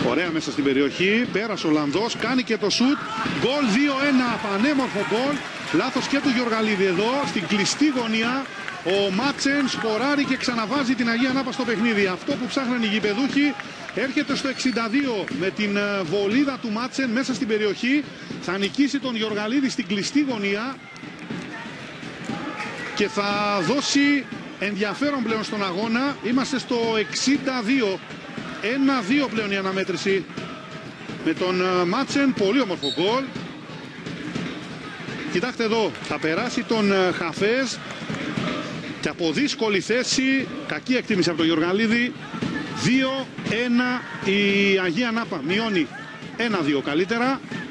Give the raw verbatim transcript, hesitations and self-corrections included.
Ωραία μέσα στην περιοχή, πέρασε ο Ολλανδός, κάνει και το σουτ. Γκολ δύο ένα, πανέμορφο γκολ. Λάθος και του Γιωργαλίδη εδώ, στην κλειστή γωνία. Ο Μάτσεν σκοράρει και ξαναβάζει την Αγία Νάπα στο παιχνίδι. Αυτό που ψάχναν οι γηπεδούχοι έρχεται στο εξήντα δύο με την βολίδα του Μάτσεν μέσα στην περιοχή. Θα νικήσει τον Γιωργαλίδη στην κλειστή γωνία και θα δώσει ενδιαφέρον πλέον στον αγώνα. Είμαστε στο εξήντα δύο. ένα δύο πλέον η αναμέτρηση με τον Μάτσεν. Πολύ όμορφο γκολ. Κοιτάξτε εδώ, θα περάσει τον Χαφές και από δύσκολη θέση, κακή εκτίμηση από τον Γιωργαλίδη. δύο ένα η Αγία Νάπα, μειώνει ένα δύο καλύτερα.